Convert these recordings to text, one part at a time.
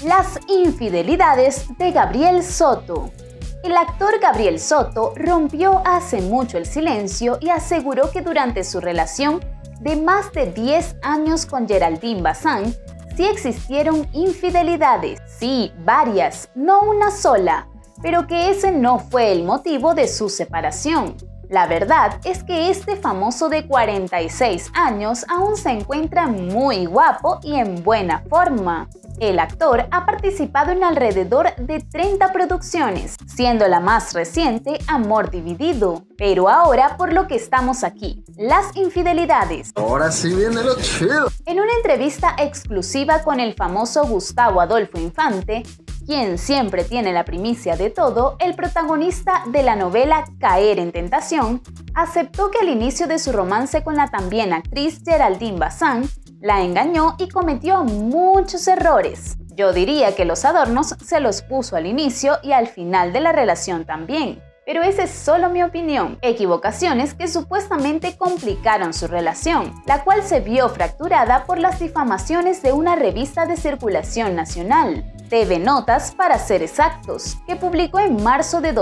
Las infidelidades de Gabriel Soto. El actor Gabriel Soto rompió hace mucho el silencio y aseguró que durante su relación de más de 10 años con Geraldine Bazán, sí existieron infidelidades. Sí, varias, no una sola, pero que ese no fue el motivo de su separación. La verdad es que este famoso de 46 años aún se encuentra muy guapo y en buena forma. El actor ha participado en alrededor de 30 producciones, siendo la más reciente Amor Dividido. Pero ahora por lo que estamos aquí, las infidelidades. Ahora sí viene lo chido. En una entrevista exclusiva con el famoso Gustavo Adolfo Infante, quien siempre tiene la primicia de todo, el protagonista de la novela Caer en Tentación, aceptó que al inicio de su romance con la también actriz Geraldine Bazán, la engañó y cometió muchos errores. Yo diría que los adornos se los puso al inicio y al final de la relación también. Pero esa es solo mi opinión. Equivocaciones que supuestamente complicaron su relación, la cual se vio fracturada por las difamaciones de una revista de circulación nacional, TV Notas para ser exactos, que publicó en marzo de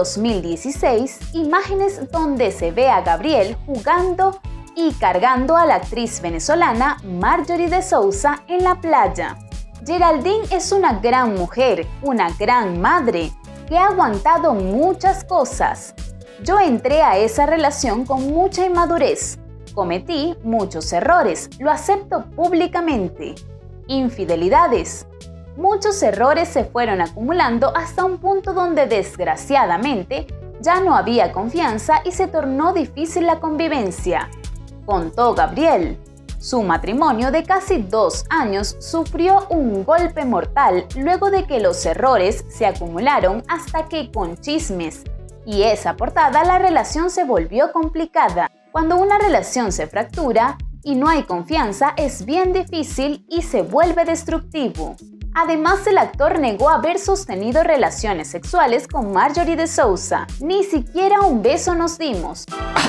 2016 imágenes donde se ve a Gabriel jugando y cargando a la actriz venezolana Marjorie de Souza en la playa. Geraldine es una gran mujer, una gran madre, que ha aguantado muchas cosas. Yo entré a esa relación con mucha inmadurez. Cometí muchos errores, lo acepto públicamente. Infidelidades. Muchos errores se fueron acumulando hasta un punto donde desgraciadamente ya no había confianza y se tornó difícil la convivencia, contó Gabriel. Su matrimonio de casi 2 años sufrió un golpe mortal luego de que los errores se acumularon hasta que con chismes y esa portada la relación se volvió complicada. Cuando una relación se fractura y no hay confianza es bien difícil y se vuelve destructivo. Además, el actor negó haber sostenido relaciones sexuales con Marjorie de Souza. Ni siquiera un beso nos dimos.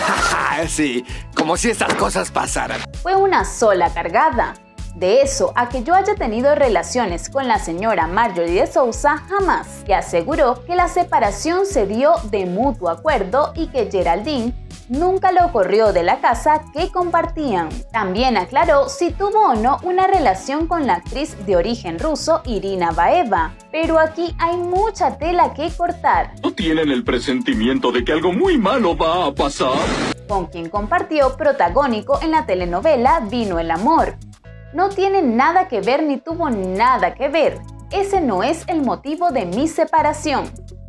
Sí, como si estas cosas pasaran. Fue una sola cargada. De eso a que yo haya tenido relaciones con la señora Marjorie de Souza, jamás. Y aseguró que la separación se dio de mutuo acuerdo y que Geraldine nunca lo corrió de la casa que compartían. También aclaró si tuvo o no una relación con la actriz de origen ruso Irina Baeva. Pero aquí hay mucha tela que cortar. ¿No tienen el presentimiento de que algo muy malo va a pasar? Con quien compartió protagónico en la telenovela Vino el Amor. No tiene nada que ver ni tuvo nada que ver. Ese no es el motivo de mi separación.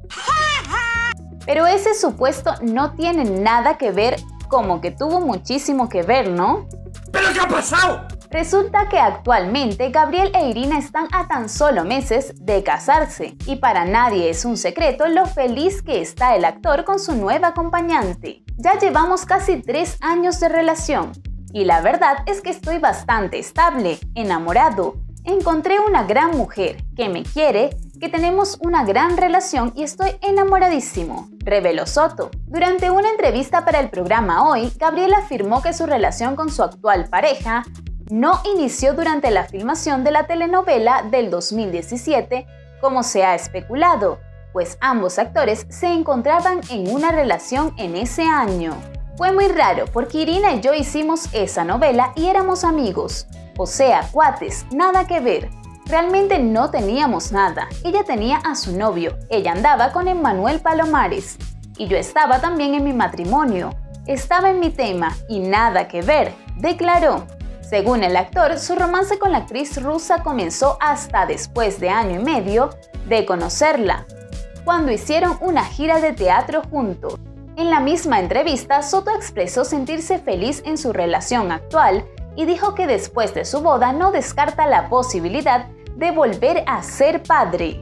Pero ese supuesto no tiene nada que ver, como que tuvo muchísimo que ver, ¿no? ¿Pero qué ha pasado? Resulta que actualmente Gabriel e Irina están a tan solo meses de casarse y para nadie es un secreto lo feliz que está el actor con su nueva acompañante. Ya llevamos casi 3 años de relación y la verdad es que estoy bastante estable, enamorado. Encontré una gran mujer que me quiere, que tenemos una gran relación y estoy enamoradísimo, reveló Soto. Durante una entrevista para el programa Hoy, Gabriel afirmó que su relación con su actual pareja no inició durante la filmación de la telenovela del 2017, como se ha especulado, pues ambos actores se encontraban en una relación en ese año. Fue muy raro porque Irina y yo hicimos esa novela y éramos amigos, o sea, cuates, nada que ver. Realmente no teníamos nada. Ella tenía a su novio, ella andaba con Emmanuel Palomares y yo estaba también en mi matrimonio. Estaba en mi tema y nada que ver, declaró. Según el actor, su romance con la actriz rusa comenzó hasta después de 1 año y medio de conocerla, cuando hicieron una gira de teatro juntos. En la misma entrevista, Soto expresó sentirse feliz en su relación actual y dijo que después de su boda no descarta la posibilidad de volver a ser padre.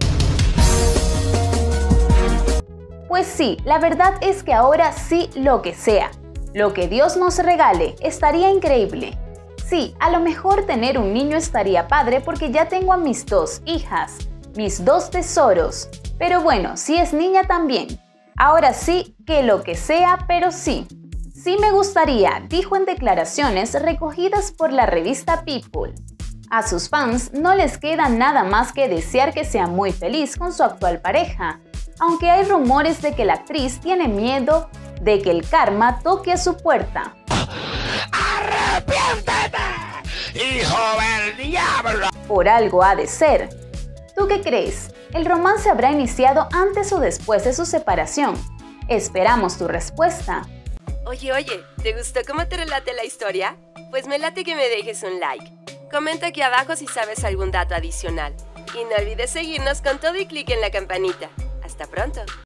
Pues sí, la verdad es que ahora sí lo que sea. Lo que Dios nos regale, estaría increíble. Sí, a lo mejor tener un niño estaría padre porque ya tengo a mis 2 hijas, mis 2 tesoros. Pero bueno, si es niña también. Ahora sí, que lo que sea, pero sí. Sí me gustaría, dijo en declaraciones recogidas por la revista People. A sus fans no les queda nada más que desear que sea muy feliz con su actual pareja, aunque hay rumores de que la actriz tiene miedo de que el karma toque a su puerta. ¡Arrepiéntete, hijo del diablo! Por algo ha de ser. ¿Tú qué crees? ¿El romance habrá iniciado antes o después de su separación? Esperamos tu respuesta. Oye, ¿te gustó cómo te relate la historia? Pues me late que me dejes un like. Comenta aquí abajo si sabes algún dato adicional. Y no olvides seguirnos con todo y clic en la campanita. ¡Hasta pronto!